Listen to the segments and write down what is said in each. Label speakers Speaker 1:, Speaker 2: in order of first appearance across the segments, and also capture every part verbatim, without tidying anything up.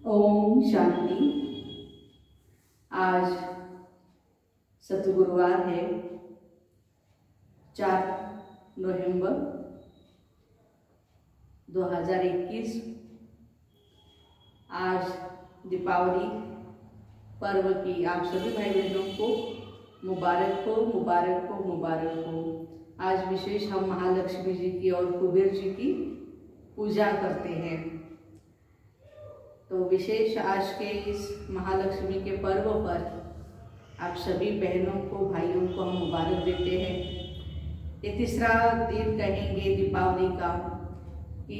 Speaker 1: ओम शांति। आज सतगुरुवार है, चार नवंबर दो हज़ार इक्कीस। आज दीपावली पर्व की आप सभी भाई बहनों को मुबारक हो, मुबारक हो, मुबारक हो। आज विशेष हम महालक्ष्मी जी की और कुबेर जी की पूजा करते हैं। तो विशेष आज के इस महालक्ष्मी के पर्व पर आप सभी बहनों को, भाइयों को हम मुबारक देते हैं। ये तीसरा दिन कहेंगे दीपावली का कि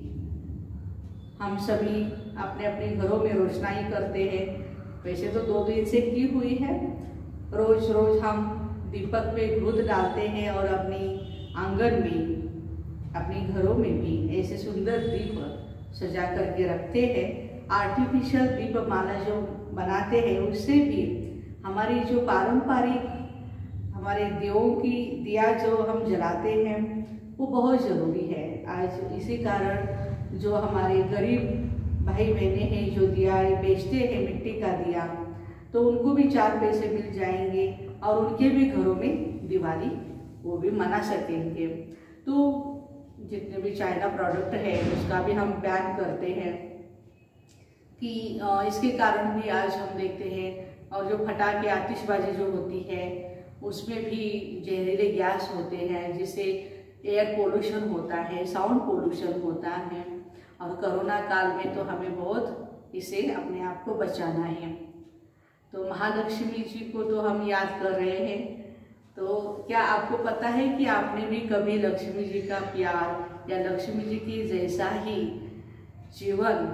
Speaker 1: हम सभी अपने अपने घरों में रोशनाई करते हैं। वैसे तो दो दिन से की हुई है, रोज रोज हम दीपक पे दूध डालते हैं और अपनी आंगन में, अपने घरों में भी ऐसे सुंदर दीप सजा करके रखते हैं। आर्टिफिशियल दीपमाला जो बनाते हैं उससे भी हमारी जो पारंपरिक हमारे दियों की दिया जो हम जलाते हैं वो बहुत ज़रूरी है। आज इसी कारण जो हमारे गरीब भाई बहनें हैं जो दिया बेचते हैं, मिट्टी का दिया, तो उनको भी चार पैसे मिल जाएंगे और उनके भी घरों में दिवाली वो भी मना सकेंगे। तो जितने भी चाइना प्रोडक्ट है उसका भी हम बैन करते हैं कि इसके कारण भी आज हम देखते हैं। और जो फटाके आतिशबाजी जो होती है उसमें भी जहरीले गैस होते हैं, जिससे एयर पोल्यूशन होता है, साउंड पोल्यूशन होता है। और कोरोना काल में तो हमें बहुत इसे अपने आप को बचाना है। तो महालक्ष्मी जी को तो हम याद कर रहे हैं। तो क्या आपको पता है कि आपने भी कभी लक्ष्मी जी का प्यार या लक्ष्मी जी की जैसा ही जीवन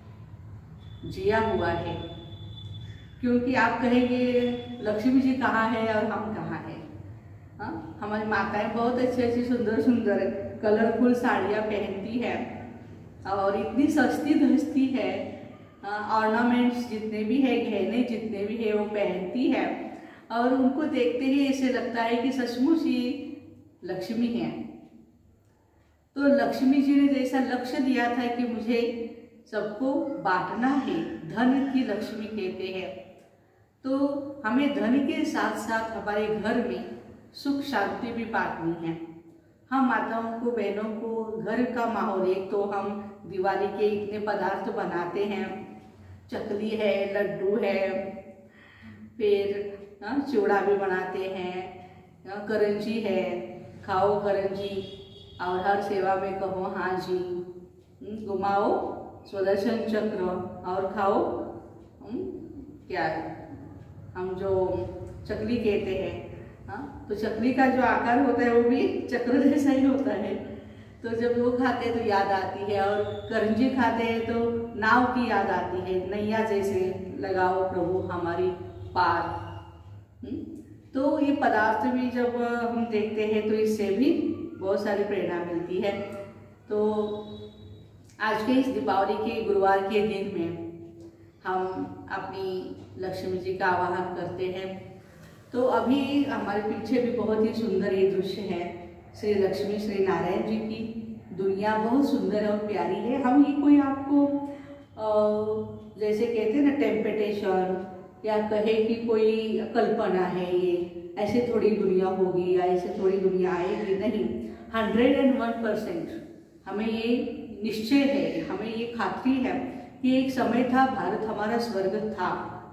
Speaker 1: जिया हुआ है? क्योंकि आप कहेंगे लक्ष्मी जी कहाँ है और हम कहाँ हैं। हाँ, हमारी माताएं बहुत अच्छी अच्छी सुंदर सुंदर कलरफुल साड़ियाँ पहनती है और इतनी सस्ती धसती है। ऑर्नामेंट्स जितने भी है, गहने जितने भी है वो पहनती है और उनको देखते ही ऐसे लगता है कि सचमुच ही लक्ष्मी है। तो लक्ष्मी जी ने जैसा लक्ष्य दिया था कि मुझे सबको बांटना है, धन की लक्ष्मी कहते हैं, तो हमें धन के साथ साथ हमारे घर में सुख शांति भी बांटनी है। हम माताओं को, बहनों को घर का माहौल, एक तो हम दिवाली के इतने पदार्थ बनाते हैं, चकली है, लड्डू है, फिर चूड़ा भी बनाते हैं, करंजी है, खाओ करंजी और हर सेवा में कहो हाँ जी, घुमाओ सुदर्शन चक्र और खाओ क्या हम जो चकली कहते हैं। हाँ, तो चकली का जो आकार होता है वो भी चक्र जैसा ही होता है। तो जब वो खाते हैं तो याद आती है, और करंजी खाते हैं तो नाव की याद आती है, नैया जैसे लगाओ प्रभु हमारी पार। तो ये पदार्थ भी जब हम देखते हैं तो इससे भी बहुत सारी प्रेरणा मिलती है। तो आज के इस दीपावली के गुरुवार के दिन में हम अपनी लक्ष्मी जी का आवाहन करते हैं। तो अभी हमारे पीछे भी बहुत ही सुंदर ये दृश्य है, श्री लक्ष्मी श्री नारायण जी की दुनिया बहुत सुंदर और प्यारी है। हम ये कोई आपको जैसे कहते हैं ना टेम्पटेशन, या कहे कि कोई कल्पना है, ये ऐसे थोड़ी दुनिया होगी या ऐसे थोड़ी दुनिया आएगी, नहीं। हंड्रेड एंड वन परसेंट हमें ये निश्चय है, हमें ये खात्री है कि एक समय था भारत हमारा स्वर्ग था।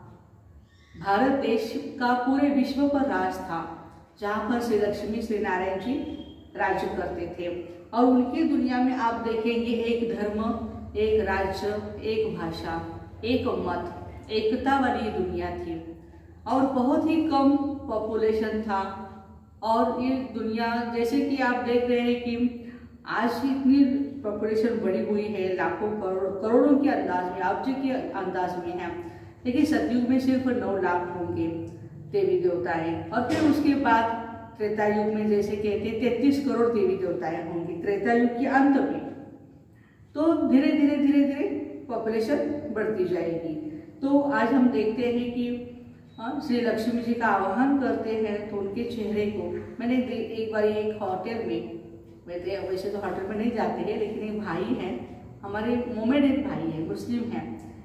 Speaker 1: भारत देश का पूरे विश्व पर राज था, जहाँ पर श्री लक्ष्मी श्री नारायण जी राज्य करते थे। और उनकी दुनिया में आप देखेंगे एक धर्म, एक राज्य, एक भाषा, एक मत, एकता वाली दुनिया थी और बहुत ही कम पॉपुलेशन था। और ये दुनिया जैसे कि आप देख रहे हैं कि आज इतनी पॉपुलेशन बढ़ी हुई है, लाखों करोड़ करोड़ों के अंदाज में, अब्ज के अंदाज में है। लेकिन सतयुग में सिर्फ नौ लाख होंगे देवी देवताएं, और फिर उसके बाद त्रेता युग में जैसे कहते हैं तैतीस करोड़ देवी देवताएं होंगी त्रेता युग के अंत में। तो धीरे धीरे धीरे धीरे पॉपुलेशन बढ़ती जाएगी। तो आज हम देखते हैं कि श्री लक्ष्मी जी का आवाहन करते हैं तो उनके चेहरे को, मैंने एक बार एक होटल में, वैसे वैसे तो होटल में नहीं जाते हैं, लेकिन एक भाई हैं हमारे, मोमेड एक भाई है, मुस्लिम हैं,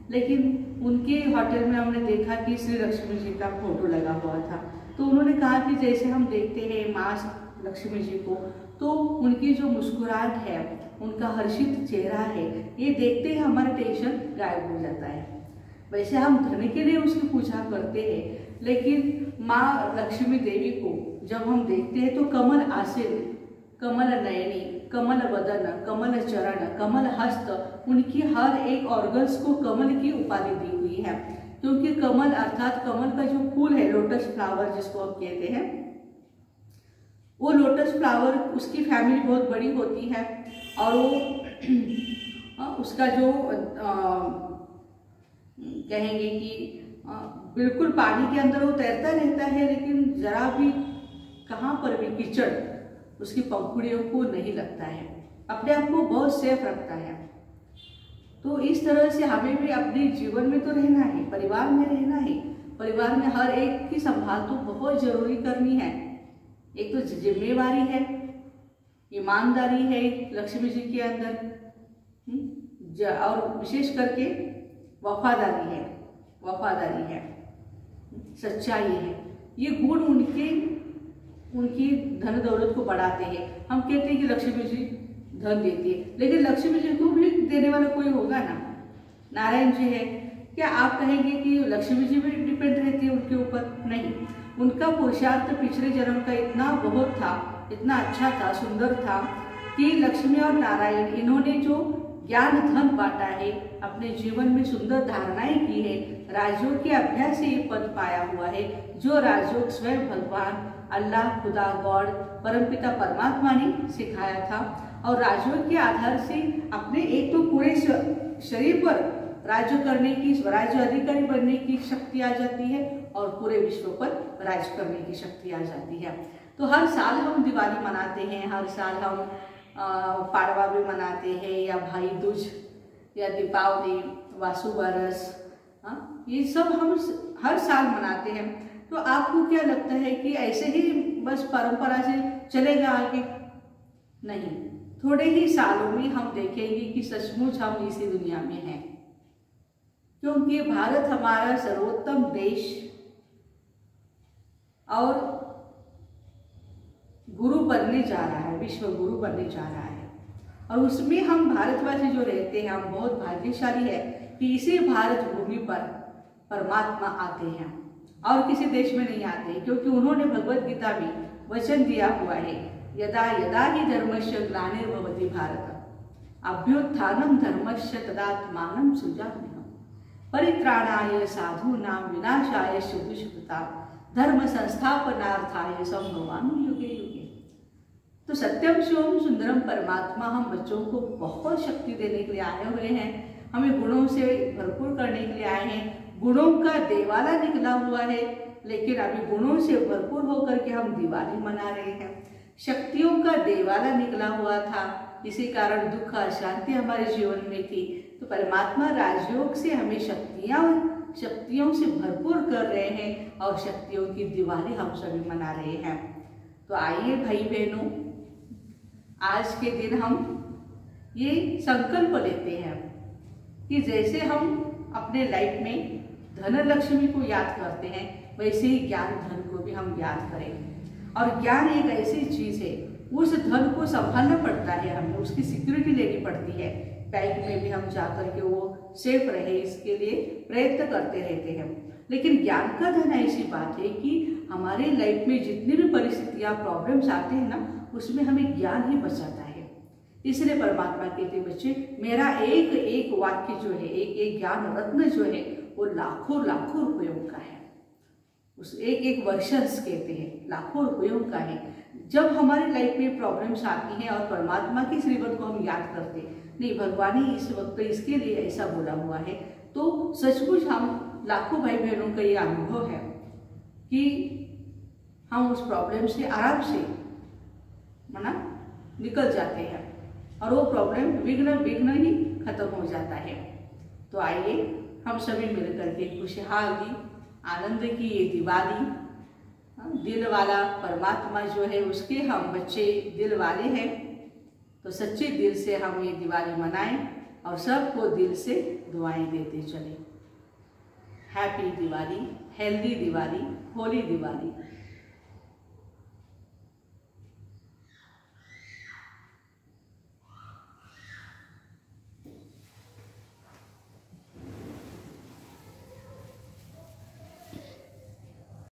Speaker 1: लेकिन उनके होटल में हमने देखा कि श्री लक्ष्मी जी का फोटो लगा हुआ था। तो उन्होंने कहा कि जैसे हम देखते हैं माँ लक्ष्मी जी को, तो उनकी जो मुस्कुराहट है, उनका हर्षित चेहरा है, ये देखते ही हमारा टेंशन गायब हो जाता है। वैसे हम धन के लिए उसकी पूजा करते हैं, लेकिन माँ लक्ष्मी देवी को जब हम देखते हैं तो कमल आसन, कमल नयनी, कमल वदन, कमल चरण, कमल हस्त, उनकी हर एक ऑर्गन्स को कमल की उपाधि दी हुई है। क्योंकि कमल अर्थात कमल का जो फूल है, लोटस फ्लावर जिसको हम कहते हैं, वो लोटस फ्लावर उसकी फैमिली बहुत बड़ी होती है और वो उसका जो आ, कहेंगे कि आ, बिल्कुल पानी के अंदर वो तैरता रहता है, लेकिन जरा भी कहाँ पर भी कीचड़ उसकी पंखुड़ियों को नहीं लगता है, अपने आप को बहुत सेफ रखता है। तो इस तरह से हमें भी अपने जीवन में तो रहना है, परिवार में रहना है, परिवार में हर एक की संभाल तो बहुत जरूरी करनी है। एक तो जिम्मेवारी है, ईमानदारी है लक्ष्मी जी के अंदर, और विशेष करके वफादारी है, वफादारी है, सच्चाई है। ये गुण उनके उनकी धन दौलत को बढ़ाते हैं। हम कहते हैं कि लक्ष्मी जी धन देती है, लेकिन लक्ष्मी जी को भी देने वाला कोई होगा ना, नारायण जी है। क्या आप कहेंगे कि लक्ष्मी जी भी डिपेंड रहती है उनके ऊपर? नहीं, उनका पुरुषार्थ पिछले जन्म का इतना बहुत था, इतना अच्छा था, सुंदर था कि लक्ष्मी और नारायण इन्होंने जो ज्ञान धन बांटा है, अपने जीवन में सुंदर धारणाएं की है, राजयोग के अभ्यास से ये पद पाया हुआ है, जो राजयोग स्वयं भगवान अल्लाह, खुदा, गॉड, परमपिता परमात्मा ने सिखाया था। और राजयोग के आधार से अपने एक तो पूरे शरीर पर राज्य करने की, स्वराज्य अधिकारी बनने की शक्ति आ जाती है और पूरे विश्व पर राज करने की शक्ति आ जाती है। तो हर साल हम दिवाली मनाते हैं, हर साल हम पाड़वा भी मनाते हैं, या भाई दूज, या दीपावली, वासु बरस, हाँ, ये सब हम हर साल मनाते हैं। तो आपको क्या लगता है कि ऐसे ही बस परंपरा से चलेगा आगे? नहीं, थोड़े ही सालों में हम देखेंगे कि सचमुच हम इसी दुनिया में हैं, क्योंकि भारत हमारा सर्वोत्तम देश और गुरु बनने जा रहा है, विश्व गुरु बनने जा रहा है। और उसमें हम भारतवासी जो रहते हैं, हम बहुत भाग्यशाली है कि इसी भारत भूमि पर परमात्मा आते हैं और किसी देश में नहीं आते, क्योंकि उन्होंने भगवत गीता में वचन दिया हुआ है, यदा यदा ही धर्मस्य ग्लानिर्भवति भारत अभ्युत्थानम धर्मस्य तदात्मानं सृजाम्यहम् परित्राणाय साधूनां विनाशाय दुष्कृतां धर्म संस्थापनार्थाय संभवामि युगे युगे। तो सत्यम शिवम सुंदरम परमात्मा हम बच्चों को बहुत शक्ति देने के लिए आए हुए हैं, हमें गुणों से भरपूर करने के लिए आए हैं। गुणों का देवाला निकला हुआ है, लेकिन अभी गुणों से भरपूर होकर के हम दिवाली मना रहे हैं। शक्तियों का देवाला निकला हुआ था, इसी कारण दुख अशांति हमारे जीवन में थी। तो परमात्मा राजयोग से हमें शक्तियां शक्तियों से भरपूर कर रहे हैं और शक्तियों की दिवाली हम सभी मना रहे हैं। तो आइए भाई बहनों, आज के दिन हम ये संकल्प लेते हैं कि जैसे हम अपने लाइफ में धन लक्ष्मी को याद करते हैं, वैसे ही ज्ञान धन को भी हम याद करें। और ज्ञान एक ऐसी चीज है, उस धन को संभालना पड़ता है, हमें उसकी सिक्योरिटी लेनी पड़ती है। बैंक में भी हम जाकर के वो सेफ रहे, इसके लिए प्रयत्न करते रहते हैं। लेकिन ज्ञान का धन ऐसी बात है कि हमारे लाइफ में जितनी भी परिस्थितियां, प्रॉब्लम्स आते हैं ना, उसमें हमें ज्ञान ही बचाता है। इसलिए परमात्मा कहते बच्चे, मेरा एक एक वाक्य जो है, एक एक ज्ञान रत्न जो है, वो लाखों लाखों रुपयों का है। उस एक एक वर्षस कहते हैं, लाखों रुपयों का है। जब हमारे लाइफ में प्रॉब्लम्स आती हैं और परमात्मा की श्रीमत को हम याद करते, नहीं भगवान ने इस वक्त इसके लिए ऐसा बोला हुआ है, तो सचमुच हम लाखों भाई बहनों का ये अनुभव है कि हम उस प्रॉब्लम से आराम से मना निकल जाते हैं और वो प्रॉब्लम विघ्न विघ्न ही खत्म हो जाता है। तो आइए हम सभी मिलकर के खुशहाली आनंद की ये दिवाली, दिल वाला परमात्मा जो है उसके हम बच्चे दिल वाले हैं, तो सच्चे दिल से हम ये दिवाली मनाएं और सबको दिल से दुआएं देते चलें। Happy Diwali, healthy Diwali, holy Diwali.